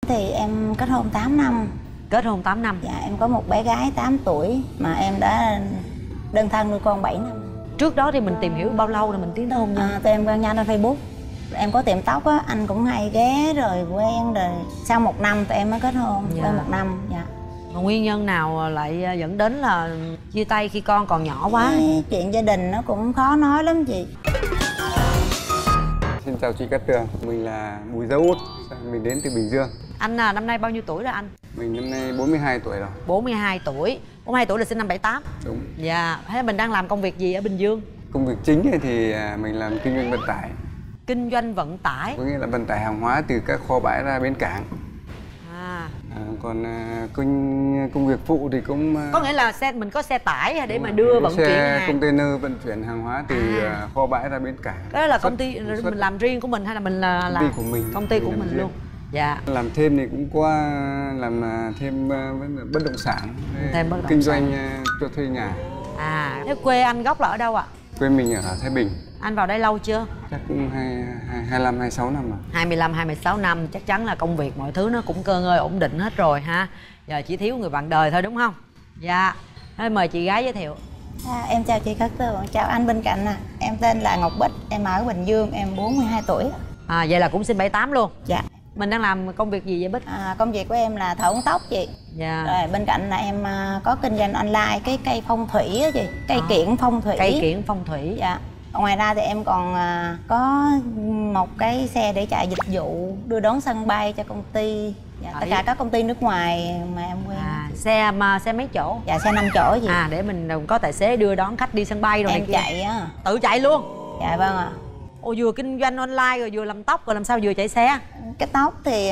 Thì em kết hôn 8 năm. Kết hôn 8 năm. Dạ, em có một bé gái 8 tuổi mà em đã đơn thân nuôi con 7 năm. Trước đó thì mình tìm hiểu bao lâu rồi mình tiến tới hôn nhân? Tụi em quen nhau trên Facebook. Em có tiệm tóc á, anh cũng hay ghé rồi quen rồi. Sau 1 năm tụi em mới kết hôn. Dạ. Quen 1 năm. Dạ. Mà nguyên nhân nào lại dẫn đến là chia tay khi con còn nhỏ quá? Chuyện gia đình nó cũng khó nói lắm chị. Xin chào chị Cát Tường, mình là Bùi Dấu Út, mình đến từ Bình Dương. Anh năm nay bao nhiêu tuổi rồi anh? Mình năm nay 42 tuổi rồi. 42 tuổi. 42 tuổi là sinh năm 78. Đúng. Dạ, thế mình đang làm công việc gì ở Bình Dương? Công việc chính thì mình làm kinh doanh vận tải. Kinh doanh vận tải. Có nghĩa là vận tải hàng hóa từ các kho bãi ra bến cảng. Còn công việc phụ thì cũng có nghĩa là mình có xe tải để mà đưa vận chuyển hàng. Container vận chuyển hàng hóa từ kho bãi ra bến cảng. Đó là công ty mình làm riêng của mình hay là mình là công ty của mình? Công ty của mình luôn. Dạ. Làm thêm thì cũng có làm thêm bất động sản. Thêm bất động kinh sản. doanh cho thuê nhà. Thế quê anh gốc là ở đâu ạ? Quê mình ở Thái Bình. Anh vào đây lâu chưa? Chắc cũng 25, 26 năm rồi. 25, 26 năm, chắc chắn là công việc mọi thứ nó cũng cơ ngơi ổn định hết rồi ha. Giờ chỉ thiếu người bạn đời thôi đúng không? Dạ. Thôi mời chị gái giới thiệu. Em chào chị Cát Tường, chào anh bên cạnh nè. Em tên là Ngọc Bích, em ở Bình Dương, em 42 tuổi. Vậy là cũng sinh 78 luôn. Dạ. Mình đang làm công việc gì vậy Bích? Công việc của em là thợ uốn tóc chị. Dạ. Rồi bên cạnh là em có kinh doanh online cái cây phong thủy á chị, cây kiểng phong thủy. Cây kiểng phong thủy. Dạ. Ngoài ra thì em còn có một cái xe để chạy dịch vụ đưa đón sân bay cho công ty. Dạ, tất cả các công ty nước ngoài mà em quen. Xe mấy chỗ? Dạ, xe 5 chỗ gì. Để mình có tài xế đưa đón khách đi sân bay rồi em này kia. chạy á. Tự chạy luôn? Dạ vâng ạ. Ồ, vừa kinh doanh online rồi vừa làm tóc rồi làm sao vừa chạy xe? Cái tóc thì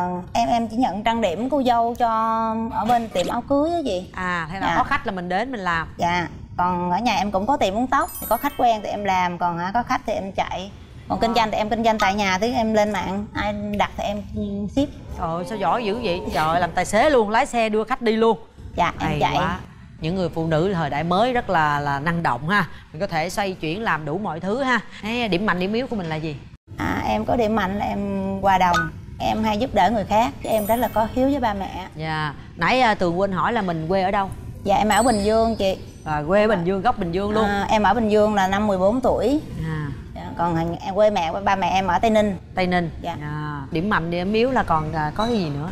em chỉ nhận trang điểm cô dâu cho ở bên tiệm áo cưới á chị. Thế là có khách là mình đến mình làm. Dạ. Còn ở nhà em cũng có tiệm uốn tóc, thì có khách quen thì em làm, còn có khách thì em chạy. Còn kinh doanh thì em kinh doanh tại nhà, thì em lên mạng, ai đặt thì em ship. Trời ơi, sao giỏi dữ vậy? Trời, làm tài xế luôn, lái xe đưa khách đi luôn. Dạ, em chạy. Quá. Những người phụ nữ thời đại mới rất là năng động ha. Mình có thể xoay chuyển làm đủ mọi thứ ha. Điểm mạnh điểm yếu của mình là gì? Em có điểm mạnh là em hòa đồng. Em hay giúp đỡ người khác, em rất là có hiếu với ba mẹ. Dạ. Nãy Tường quên hỏi là mình quê ở đâu? Dạ, em ở Bình Dương chị. Quê ở Bình Dương, gốc Bình Dương luôn. Em ở Bình Dương là năm 14 tuổi. Dạ, còn em quê ba mẹ em ở Tây Ninh. Tây Ninh. Dạ. Điểm mạnh điểm yếu là còn có cái gì nữa?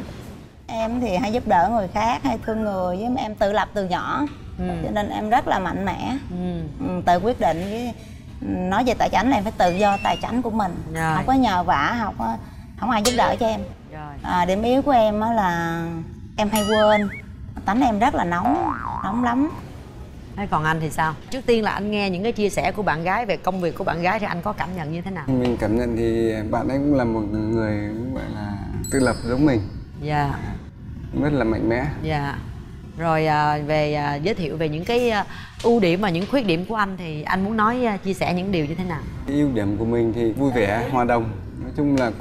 Em thì hay giúp đỡ người khác, hay thương người, với em tự lập từ nhỏ. Cho nên em rất là mạnh mẽ. Tự quyết định. Với nói về tài chính là em phải tự do tài chính của mình. Không có nhờ vả, không ai giúp đỡ cho em. Điểm yếu của em là em hay quên. Tánh em rất là nóng lắm. Thế còn anh thì sao? Trước tiên là anh nghe những cái chia sẻ của bạn gái về công việc của bạn gái thì anh có cảm nhận như thế nào? Mình cảm nhận thì bạn ấy cũng là một người gọi là tự lập giống mình. Dạ. Rất là mạnh mẽ. Dạ. Rồi về giới thiệu về những cái ưu điểm và những khuyết điểm của anh thì anh muốn chia sẻ những điều như thế nào? Cái ưu điểm của mình thì vui vẻ, hòa đồng. Nói chung là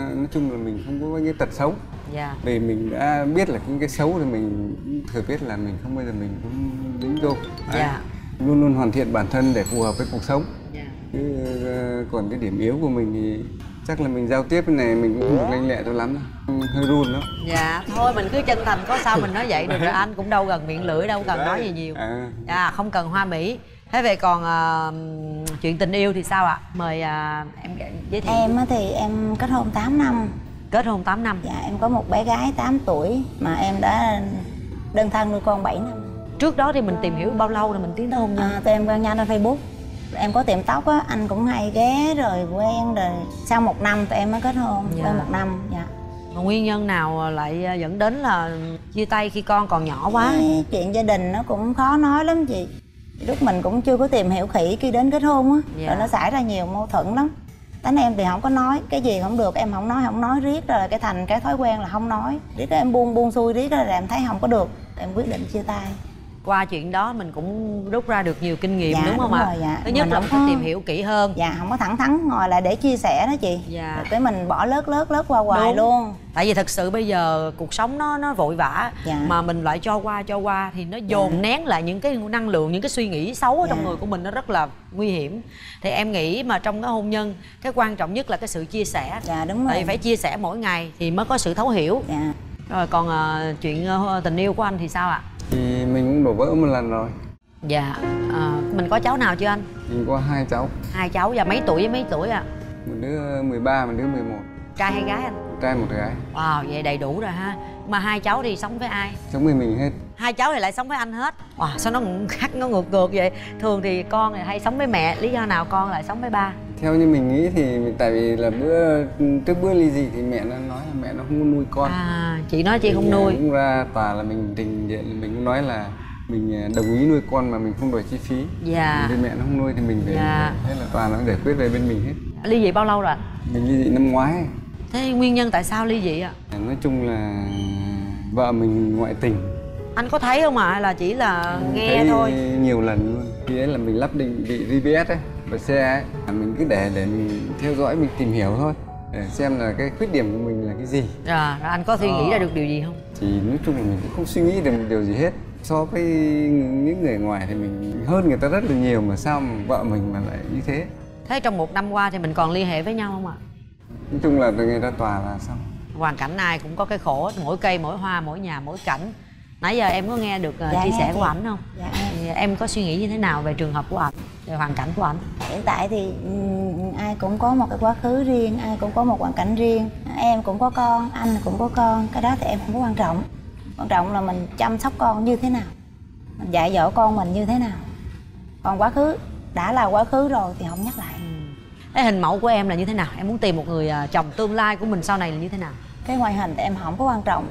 mình không có cái tật xấu. Dạ. Vì mình đã biết là những cái xấu thì mình thừa biết là mình không bao giờ mình cũng dính vô. Dạ. Luôn luôn hoàn thiện bản thân để phù hợp với cuộc sống. Dạ. Còn cái điểm yếu của mình thì chắc là mình giao tiếp cái này mình cũng không được lanh lẹ cho lắm đâu. Hơi run đó. Dạ, thôi mình cứ chân thành, có sao mình nói vậy được rồi anh, cũng đâu gần miệng lưỡi, đâu cần nói gì nhiều. Dạ, không cần hoa mỹ. Thế về còn chuyện tình yêu thì sao ạ? Mời em giới thiệu. Em thì em kết hôn 8 năm. Kết hôn 8 năm. Dạ, em có một bé gái 8 tuổi mà em đã đơn thân nuôi con 7 năm. Trước đó thì mình tìm hiểu bao lâu rồi mình tiến tới hôn nhân? Tụi em quen nhau trên Facebook. Em có tiệm tóc á, anh cũng hay ghé rồi quen rồi. Sau 1 năm tụi em mới kết hôn. Dạ. Quen 1 năm. Dạ. Mà nguyên nhân nào lại dẫn đến là chia tay khi con còn nhỏ quá? Chuyện gia đình nó cũng khó nói lắm chị. Lúc mình cũng chưa có tìm hiểu kỹ khi đến kết hôn á. Dạ. Rồi nó xảy ra nhiều mâu thuẫn lắm. Tánh em thì không có nói, cái gì không được em không nói riết rồi cái thành cái thói quen là không nói. Riết em buông xuôi riết rồi em thấy không có được, em quyết định chia tay. Qua chuyện đó mình cũng rút ra được nhiều kinh nghiệm, dạ, đúng không ạ? Dạ. Thứ nhất là mình phải tìm hiểu kỹ hơn. Dạ, không có thẳng thắn ngồi lại để chia sẻ đó chị. Dạ. Rồi cái mình bỏ lướt qua hoài. Đúng. Luôn. Tại vì thật sự bây giờ cuộc sống nó vội vã. Dạ. Mà mình lại cho qua thì nó dồn dạ. nén lại những cái năng lượng, những cái suy nghĩ xấu ở trong dạ. người của mình, nó rất là nguy hiểm. Thì em nghĩ mà trong cái hôn nhân, cái quan trọng nhất là cái sự chia sẻ. Dạ, đúng rồi. Tại vì phải chia sẻ mỗi ngày thì mới có sự thấu hiểu. Dạ. Rồi còn chuyện tình yêu của anh thì sao ạ? Thì mình cũng đổ vỡ một lần rồi. Dạ. Mình có cháu nào chưa anh? Mình có 2 cháu. 2 cháu, và mấy tuổi với mấy tuổi ạ? Một đứa 13, một đứa 11. Trai hay gái anh? Trai một gái. Wow, vậy đầy đủ rồi ha. Mà 2 cháu thì sống với ai? Sống với mình hết. 2 cháu thì lại sống với anh hết. Wow, sao nó khác, nó ngược vậy? Thường thì con thì hay sống với mẹ, lý do nào con lại sống với ba? Theo như mình nghĩ thì tại vì là trước bữa ly dị thì mẹ nó nói là mẹ nó không có nuôi con. Chị nói chị không nuôi. Cũng ra tòa là mình trình diện, mình cũng nói là mình đồng ý nuôi con mà mình không đòi chi phí. Dạ. Vì mẹ nó không nuôi thì mình phải. Dạ. Thế là tòa nó giải quyết về bên mình hết. Ly dị bao lâu rồi? Mình ly dị năm ngoái. Thế nguyên nhân tại sao ly dị ạ? Nói chung là vợ mình ngoại tình. Anh có thấy không ạ? Hay là chỉ là nghe thấy thôi? Nhiều lần luôn. Khi ấy là mình lắp định vị GPS ấy, và xe ấy, mình cứ để mình theo dõi, mình tìm hiểu thôi, để xem là cái khuyết điểm của mình là cái gì. Rồi anh có suy nghĩ ra được điều gì không? Thì nói chung là mình cũng không suy nghĩ được điều gì hết. So với những người ngoài thì mình hơn người ta rất là nhiều, mà sao mà vợ mình mà lại như thế. Thế trong 1 năm qua thì mình còn liên hệ với nhau không ạ? Nói chung là từ ngày ra tòa là xong. Hoàn cảnh ai cũng có cái khổ, mỗi cây, mỗi hoa, mỗi nhà, mỗi cảnh. Nãy giờ em có nghe được chia sẻ của ảnh không? Dạ. Thì em có suy nghĩ như thế nào về trường hợp của ảnh, về hoàn cảnh của ảnh? Hiện tại thì ai cũng có một cái quá khứ riêng, ai cũng có một hoàn cảnh riêng. Em cũng có con, anh cũng có con. Cái đó thì em không có quan trọng. Quan trọng là mình chăm sóc con như thế nào, mình dạy dỗ con mình như thế nào. Còn quá khứ đã là quá khứ rồi thì không nhắc lại. Cái hình mẫu của em là như thế nào? Em muốn tìm một người chồng tương lai của mình sau này là như thế nào? Cái ngoại hình thì em không có quan trọng.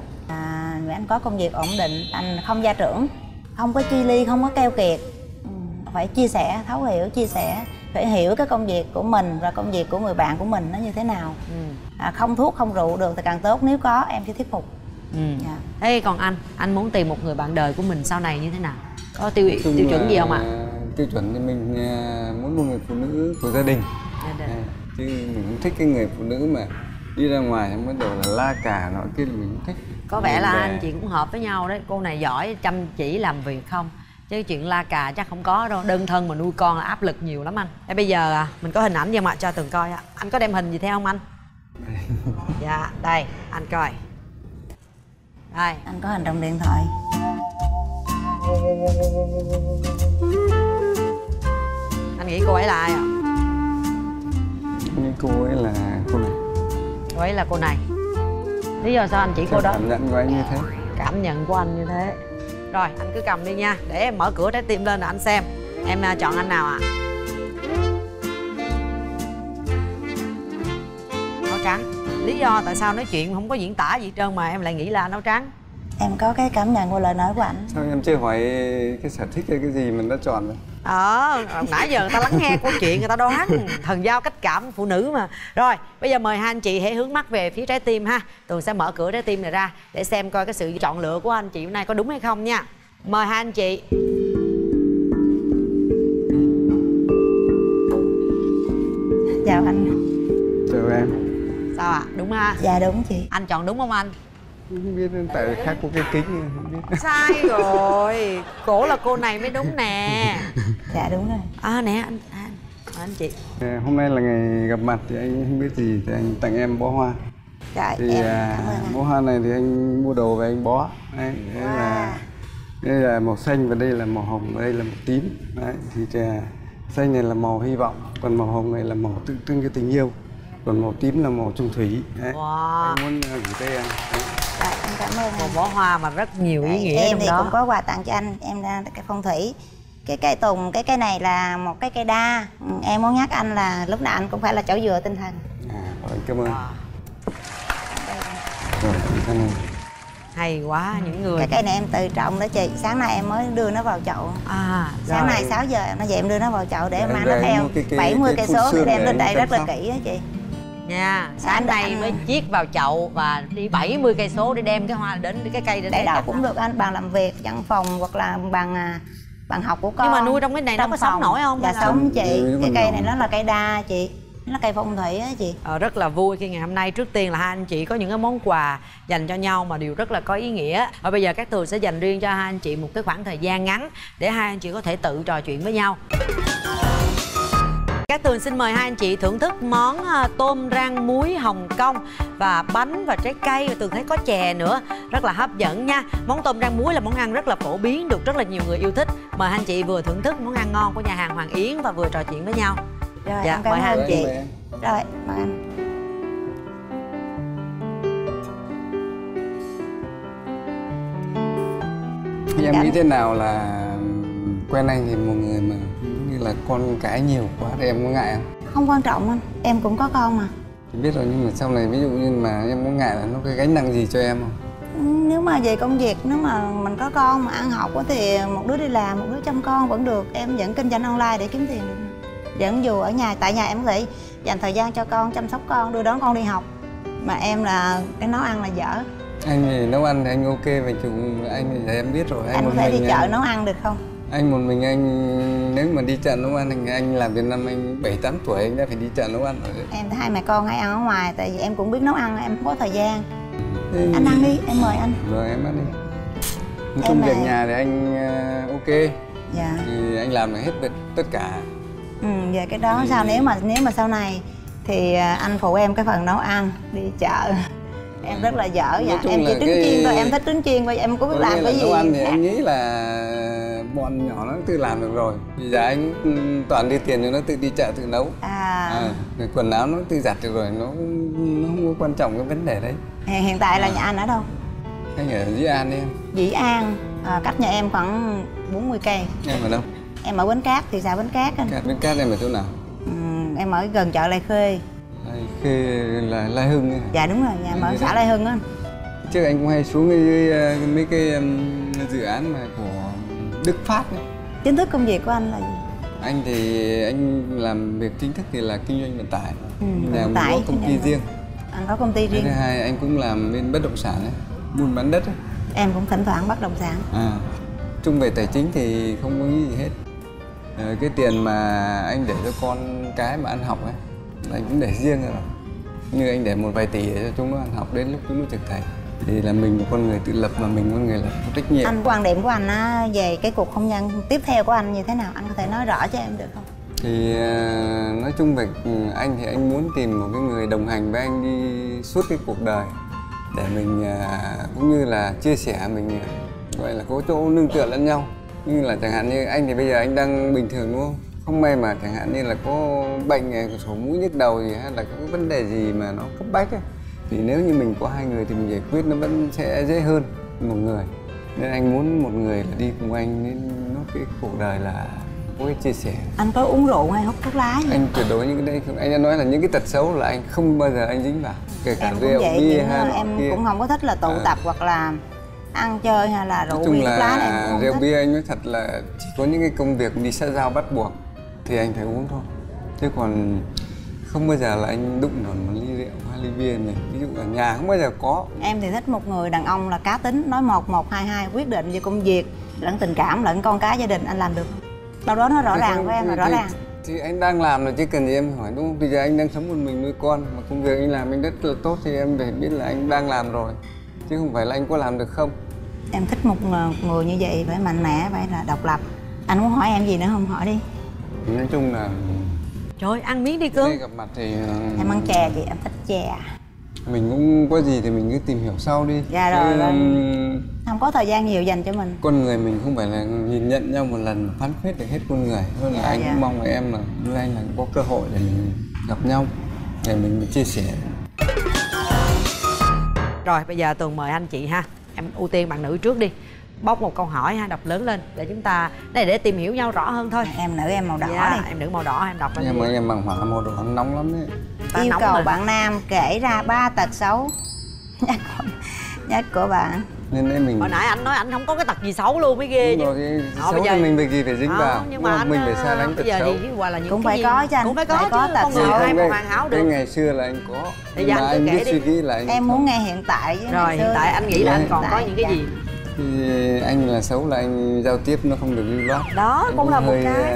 Anh có công việc ổn định, anh không gia trưởng, không có chi ly, không có keo kiệt. Phải chia sẻ, thấu hiểu, chia sẻ, phải hiểu cái công việc của mình và công việc của người bạn của mình nó như thế nào. Không thuốc, không rượu được thì càng tốt, nếu có em sẽ thuyết phục. Dạ. Thế còn anh muốn tìm một người bạn đời của mình sau này như thế nào? Có tiêu chuẩn gì không ạ? Tiêu chuẩn thì mình muốn một người phụ nữ của gia đình. Chứ mình không thích cái người phụ nữ mà đi ra ngoài em bắt đầu là la cà nọ kia, là mình không thích. Có vẻ là anh chị cũng hợp với nhau đấy. Cô này giỏi, chăm chỉ làm việc không? Chứ chuyện la cà chắc không có đâu. Đơn thân mà nuôi con là áp lực nhiều lắm anh. Thế bây giờ mình có hình ảnh gì mà cho Tường coi ạ? Anh có đem hình gì theo không anh? Dạ, đây, anh coi. Đây, anh có hình trong điện thoại. Anh nghĩ cô ấy là ai ạ? Nhưng cô ấy là cô này. Cô ấy là cô này. Lý do sao anh chỉ cô đó? Cảm nhận của anh như thế. Cảm nhận của anh như thế. Rồi, anh cứ cầm đi nha. Để em mở cửa trái tim lên là anh xem. Em chọn anh nào ạ? Áo trắng. Lý do tại sao nói chuyện không có diễn tả gì hết trơn mà em lại nghĩ là anh áo trắng? Em có cái cảm nhận qua lời nói của anh. Sao em chưa hỏi cái sở thích hay cái gì mình đã chọn vậy? Nãy giờ người ta lắng nghe câu chuyện, người ta đoán. Thần giao cách cảm phụ nữ mà. Rồi, bây giờ mời hai anh chị hãy hướng mắt về phía trái tim ha. Tường sẽ mở cửa trái tim này ra để xem coi cái sự chọn lựa của anh chị hôm nay có đúng hay không nha. Mời hai anh chị. Chào anh. Chào em. Sao ạ? Đúng ha? Dạ đúng chị. Anh chọn đúng không anh? Không biết tại khác có cái kính không biết. Sai rồi. Cổ là cô này mới đúng nè. Dạ đúng rồi. Nè anh chị. Hôm nay là ngày gặp mặt thì anh không biết gì thì anh tặng em bó hoa. Dạ, thì bó hoa này thì anh mua đồ về anh bó. Đấy, đây là màu xanh và đây là màu hồng và đây là màu tím. Đấy, thì xanh này là màu hy vọng, còn màu hồng này là màu tượng trưng cho tình yêu, còn màu tím là màu trung thủy. Đấy. Wow. Anh muốn gửi tới em. Dạ, em cảm ơn. Một bó hoa mà rất nhiều ý nghĩa em trong thì đó. cũng có quà tặng cho anh. Em ra cái phong thủy. Cái cây tùng, cái cây này là một cái cây đa. Em muốn nhắc anh là lúc nào anh cũng phải là chỗ dựa tinh thần. Rồi, cảm ơn. Rồi, cảm ơn. Hay quá, những người. Cái cây này em tự trọng đó chị. Sáng nay em mới đưa nó vào chậu. Sáng nay 6 giờ em nói vậy em đưa nó vào chậu để em mang nó theo 70 cây số để đem lên đây rất là kỹ á chị. nha. Sáng nay mới chiết vào chậu và đi 70 cây số để đem cái hoa đến cái cây để đâu cũng được anh. Bàn làm việc, văn phòng hoặc là bàn học của con. Nhưng mà nuôi trong cái này nó có sống nổi không? Dạ sống chị. Cái cây này nó là cây đa chị, nó là cây phong thủy á chị. Rất là vui khi ngày hôm nay trước tiên là hai anh chị có những cái món quà dành cho nhau mà đều rất là có ý nghĩa. Và bây giờ Cát Tường sẽ dành riêng cho hai anh chị một cái khoảng thời gian ngắn để hai anh chị có thể tự trò chuyện với nhau. Cát Tường xin mời hai anh chị thưởng thức món tôm rang muối Hồng Kông và bánh và trái cây. Tường thấy có chè nữa, rất là hấp dẫn nha. Món tôm rang muối là món ăn rất là phổ biến, được rất là nhiều người yêu thích. Mời hai anh chị vừa thưởng thức món ăn ngon của nhà hàng Hoàng Yến và vừa trò chuyện với nhau. Rồi, dạ, cảm ơn hai anh chị. Rồi, mời anh. Em nghĩ thế nào là quen anh thì một người mà như là con cái nhiều quá thì em có ngại không? Không quan trọng anh, em cũng có con mà. Thì biết rồi, nhưng mà sau này ví dụ như mà em có ngại là nó cái gánh nặng gì cho em không? Nếu mà về công việc, nếu mà mình có con mà ăn học thì một đứa đi làm, một đứa chăm con vẫn được. Em vẫn kinh doanh online để kiếm tiền được. Vẫn dù ở nhà, tại nhà em có thể dành thời gian cho con, chăm sóc con, đưa đón con đi học. Mà em là cái nấu ăn là dở. Anh thì nấu ăn thì anh ok, về chung anh thì em biết rồi. Anh có thể đi chợ nấu ăn được không? Anh một mình anh, nếu mà đi chợ nấu ăn thì anh làm từ năm anh 7-8 tuổi anh đã phải đi chợ nấu ăn rồi. Em thấy hai mẹ con hay ăn ở ngoài, tại vì em cũng biết nấu ăn, em không có thời gian. Anh ăn đi, em mời anh. Rồi em ăn đi. Nói chung việc nhà thì anh ok. Dạ. Thì anh làm được hết tất cả. Về cái đó thì... nếu mà sau này thì anh phụ em cái phần nấu ăn, đi chợ. Em rất là dở dạ. Em chỉ trứng chiên thôi, em thích trứng chiên thôi, em có biết làm cái gì. Nấu ăn thì anh nghĩ là bọn nhỏ nó tự làm được rồi. Bây giờ anh toàn đi tiền cho nó tự đi chợ tự nấu. Quần áo nó tự giặt được rồi, nó không có quan trọng cái vấn đề đấy. Hiện tại là nhà anh ở đâu? Anh ở Dĩ An đi em. Dĩ An, cách nhà em khoảng 40 cây. Em ở đâu? Em ở Bến Cát, thị xã Bến Cát anh. Bến Cát em ở chỗ nào? Em ở gần chợ Lai Khê. Lai Khê là Lai Hưng ấy. Dạ đúng rồi, nhà em ở xã Lai Hưng á. Trước anh cũng hay xuống dưới mấy cái dự án mà của Đức Phát ấy. Chính thức công việc của anh là gì? Anh thì anh làm việc chính thức thì là kinh doanh vận tải. Nhà vận tải, có công ty riêng. Anh có công ty riêng. Thứ hai anh cũng làm bên bất động sản ấy, buôn bán đất ấy. Em cũng thỉnh thoảng bất động sản. Chung về tài chính thì không có nghĩ gì hết. Cái tiền mà anh để cho con cái mà ăn học ấy, anh cũng để riêng rồi. Như anh để một vài tỷ để cho chúng nó ăn học đến lúc chúng nó trưởng thành. Thì là mình một con người tự lập mà mình con người là có trách nhiệm. Quan điểm của anh về cái cuộc hôn nhân tiếp theo của anh như thế nào? Anh có thể nói rõ cho em được không? Thì nói chung về anh thì anh muốn tìm một cái người đồng hành với anh đi suốt cái cuộc đời. Để mình cũng như là chia sẻ, mình gọi là có chỗ nương tựa lẫn nhau. Như là chẳng hạn như anh thì bây giờ anh đang bình thường đúng không? Không may mà chẳng hạn như là có bệnh sổ mũi nhức đầu gì hay là có vấn đề gì mà nó cấp bách ấy. Thì nếu như mình có hai người thì mình giải quyết nó vẫn sẽ dễ hơn một người. Nên anh muốn một người là đi cùng anh đến nó cái cuộc đời là có cái chia sẻ. Anh có uống rượu hay hút thuốc lá gì? Anh tuyệt đối những cái đấy không. Anh đã nói là những cái tật xấu là anh không bao giờ anh dính vào. Kể cả rượu, bia hay em kia. Cũng không có thích là tụ tập hoặc là ăn chơi hay là rượu bia thuốc lá này em cũng rượu thích. Bia anh nói thật là chỉ có những cái công việc đi xã giao bắt buộc thì anh phải uống thôi. Chứ còn không bao giờ là anh đụng vào một ly rượu hay ly bia này. Ví dụ ở nhà không bao giờ có. Em thì thích một người đàn ông là cá tính, nói 1, 1, 2, 2, quyết định về công việc lẫn tình cảm lẫn con cái gia đình. Anh làm được không? Đâu đó nó rõ ràng với em là rõ ràng. Thì anh đang làm rồi chứ cần gì em hỏi đúng không? Bây giờ anh đang sống một mình nuôi con mà công việc anh làm anh rất là tốt thì em phải biết là anh đang làm rồi. Chứ không phải là anh có làm được không. Em thích một người như vậy, phải mạnh mẽ, phải là độc lập. Anh muốn hỏi em gì nữa không? Hỏi đi. Nói chung là... Trời, ăn miếng đi cưng. Gặp mặt thì... Em ăn chè chị, em thích chè. Mình cũng có gì thì mình cứ tìm hiểu sau đi. Dạ rồi, không có thời gian nhiều dành cho mình. Con người mình không phải là nhìn nhận nhau một lần phán quyết được hết con người. Hơn là anh cũng mong là em là đưa anh là có cơ hội để mình gặp nhau, để mình chia sẻ. Rồi bây giờ Tường mời anh chị ha. Em ưu tiên bạn nữ trước đi. Bóc một câu hỏi ha, đọc lớn lên để chúng ta để tìm hiểu nhau rõ hơn thôi. Em nữ em màu đỏ đi. Em nữ màu đỏ, em đọc lên. Em bằng hỏa màu đỏ nóng lắm đấy. Yêu cầu bạn nam kể ra 3 tật xấu. nhất của bạn. Nên đấy mình hồi nãy anh nói anh không có cái tật gì xấu luôn mới ghê chứ. Xấu thì mình việc gì phải dính vào, nhưng mà mình phải xa đánh tật xấu. Hoặc là những cũng phải có chứ anh, cũng phải có tật xấu. Ai mà hoàn hảo được. Cái ngày xưa là anh có, nhưng mà anh biết suy nghĩ là anh em muốn nghe hiện tại chứ. Rồi hiện tại anh nghĩ là anh còn có những cái gì? Thì anh là xấu là anh giao tiếp nó không được lưu loát. Đó cũng là một cái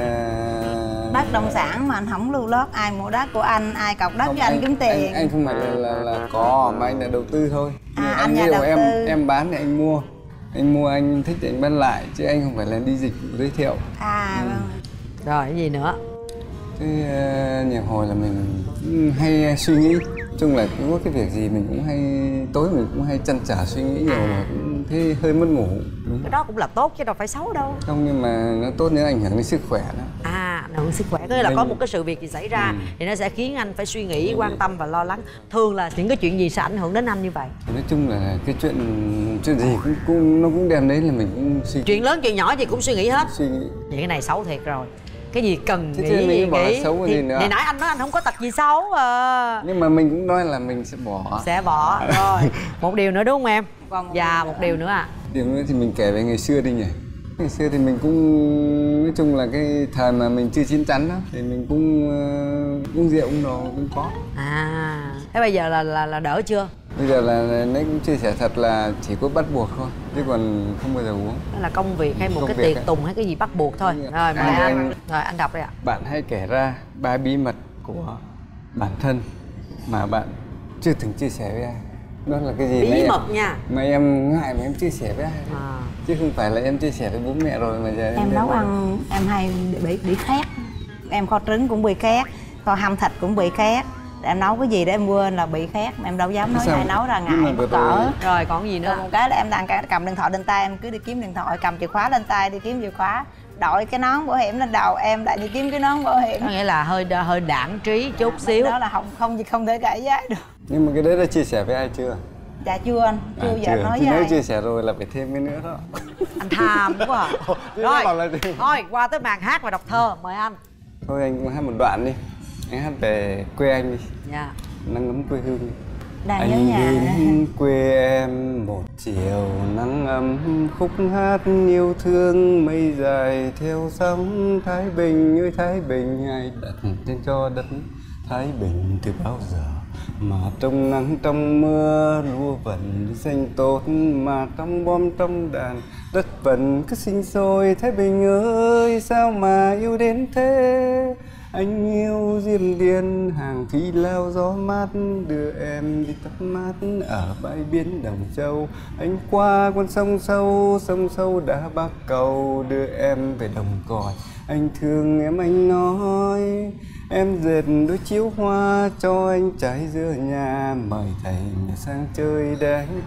đất đồng sản mà anh không lưu loát, ai mua đất của anh, ai cọc đất cho anh kiếm tiền. Anh không phải là có, mà anh là đầu tư thôi. Anh nhà đầu tư. Em bán thì anh mua. Anh mua anh thích thì anh bán lại, chứ anh không phải là đi dịch vụ giới thiệu. Vâng. Rồi cái gì nữa? Thế nhiều hồi là mình hay suy nghĩ. Chung là cũng có cái việc gì mình cũng hay, tối mình cũng hay trăn trở suy nghĩ nhiều mà cũng thấy hơi mất ngủ. Cái đó cũng là tốt chứ đâu phải xấu đâu. Không, nhưng mà nó tốt nếu ảnh hưởng đến sức khỏe đó. Ảnh hưởng sức khỏe, có nghĩa là có một cái sự việc gì xảy ra thì nó sẽ khiến anh phải suy nghĩ, quan tâm và lo lắng. Thường là những cái chuyện gì sẽ ảnh hưởng đến anh như vậy? Nói chung là cái chuyện gì nó cũng đem đến là mình cũng suy nghĩ. Chuyện lớn chuyện nhỏ gì cũng suy nghĩ hết. Suy nghĩ. Vậy cái này xấu thiệt rồi. Cái gì cần thế nghĩ gì nghĩ xấu thì gì nữa. Nãy anh nói anh không có tật gì xấu à. Nhưng mà mình cũng nói là mình sẽ bỏ. Rồi. Một điều nữa đúng không em? Và một điều nữa à. Điều nữa thì mình kể về ngày xưa đi nhỉ. Ngày xưa thì mình cũng nói chung là cái thời mà mình chưa chín chắn đó thì mình cũng uống rượu uống đồ cũng có. Thế bây giờ là đỡ chưa? Bây giờ là nó cũng chia sẻ thật là chỉ có bắt buộc thôi, chứ còn không bao giờ uống. Đó là công việc hay một cái tiệc tùng hay cái gì bắt buộc thôi. Rồi mời anh. Rồi anh đọc đây ạ. Bạn hãy kể ra 3 bí mật của bản thân mà bạn chưa từng chia sẻ với ai. Đó là cái gì? Bí mật nha. Mà em ngại mà em chia sẻ với ai. Chứ không phải là em chia sẻ với bố mẹ rồi mà giờ em nấu ăn em hay bị khét. Em kho trứng cũng bị khét, kho hầm thịt cũng bị khét. Em nấu cái gì để em quên là bị khét, mà em đâu dám nói ai nấu ra ngại mắc cỡ. Rồi còn gì nữa? Còn một cái là em đang cầm điện thoại lên tay, em cứ đi kiếm điện thoại, cầm chìa khóa lên tay đi kiếm chìa khóa, đội cái nón bảo hiểm lên đầu, em lại đi kiếm cái nón bảo hiểm. Có nghĩa là hơi đảng trí chút xíu. Đó là không thể cãi giá được. Nhưng mà cái đấy đã chia sẻ với ai chưa? Dạ chưa anh, chưa giờ nói với ai. Nếu chia sẻ rồi là phải thêm cái nữa đó. Anh tham quá à. Rồi qua tới màn hát và đọc thơ, mời anh. Thôi anh cũng hát một đoạn đi. Anh hát về quê anh đi. Dạ. Nắng ấm quê hương. Đang nhớ nhà. Anh đến quê em một chiều nắng ấm, khúc hát yêu thương mây dài theo sóng. Thái Bình ơi Thái Bình, ai đặt tên cho đất Thái Bình từ bao giờ. Mà trong nắng trong mưa lúa vẫn xanh tốt, mà trong bom trong đàn đất vẫn cứ sinh sôi. Thái Bình ơi sao mà yêu đến thế, anh yêu Diêm Điền hàng phi lao gió mát, đưa em đi tắm mát ở bãi biển Đồng Châu. Anh qua con sông sâu đã Bắc Cầu, đưa em về Đồng Cỏ. Anh thương em anh nói, em dệt đôi chiếu hoa cho anh trái giữa nhà. Mời thầy sang chơi đáng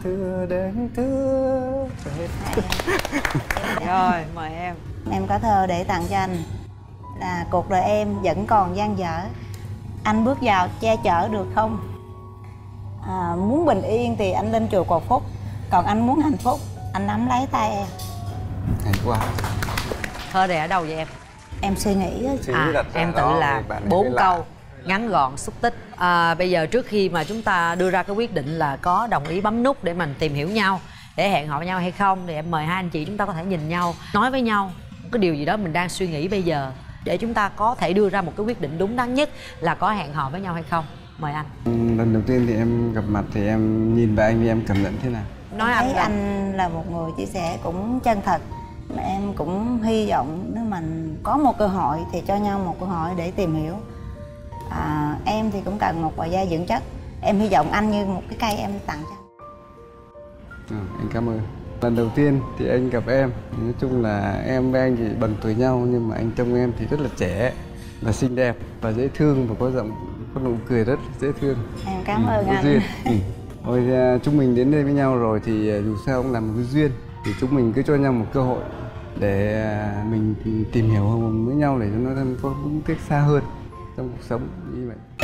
thưa. Rồi mời em. Em có thơ để tặng cho anh là cuộc đời em vẫn còn dang dở, anh bước vào che chở được không? Muốn bình yên thì anh lên chùa cầu phúc, còn anh muốn hạnh phúc anh nắm lấy tay em. Hay quá. Thơ này ở đâu vậy em? Em suy nghĩ em tự làm 4 câu ngắn gọn xúc tích. Bây giờ trước khi mà chúng ta đưa ra cái quyết định là có đồng ý bấm nút để mình tìm hiểu nhau, để hẹn hò với nhau hay không, thì em mời hai anh chị chúng ta có thể nhìn nhau, nói với nhau cái điều gì đó mình đang suy nghĩ bây giờ, để chúng ta có thể đưa ra một cái quyết định đúng đắn nhất là có hẹn hò với nhau hay không. Mời anh. Lần đầu tiên thì em gặp mặt thì em nhìn vào anh thì em cảm nhận thế nào? Nói anh là một người chia sẻ cũng chân thật, mà em cũng hy vọng nếu mình có một cơ hội thì cho nhau một cơ hội để tìm hiểu. Em thì cũng cần một vài gia dưỡng chất, em hy vọng anh như một cái cây em tặng cho anh cảm ơn. Lần đầu tiên thì anh gặp em, nói chung là em với anh thì bằng tuổi nhau, nhưng mà anh trông em thì rất là trẻ và xinh đẹp và dễ thương, và có giọng, có nụ cười rất là dễ thương. Em cảm ơn anh. Duyên. Thôi chúng mình đến đây với nhau rồi thì dù sao cũng là một cái duyên, thì chúng mình cứ cho nhau một cơ hội để mình tìm hiểu với nhau để cho nó có những cái xa hơn trong cuộc sống như vậy.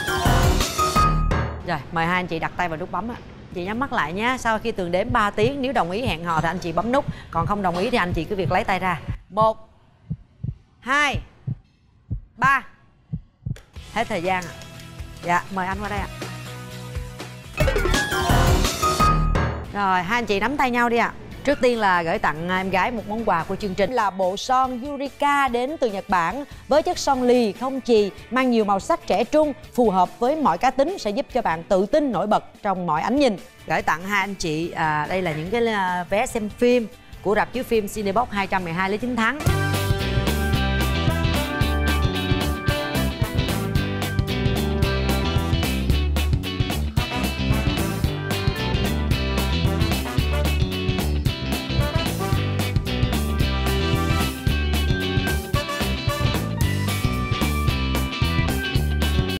Rồi mời hai anh chị đặt tay vào nút bấm ạ. Chị nhắm mắt lại nhé. Sau khi Tường đếm 3 tiếng, nếu đồng ý hẹn hò thì anh chị bấm nút, còn không đồng ý thì anh chị cứ việc lấy tay ra. 1 2 3. Hết thời gian ạ. Dạ mời anh qua đây ạ. Rồi hai anh chị nắm tay nhau đi ạ. Trước tiên là gửi tặng em gái một món quà của chương trình là bộ son Yurika đến từ Nhật Bản với chất son lì không chì, mang nhiều màu sắc trẻ trung, phù hợp với mọi cá tính, sẽ giúp cho bạn tự tin nổi bật trong mọi ánh nhìn. Gửi tặng hai anh chị đây là những cái vé xem phim của rạp chiếu phim Cinebox 212 Lý Chính Thắng.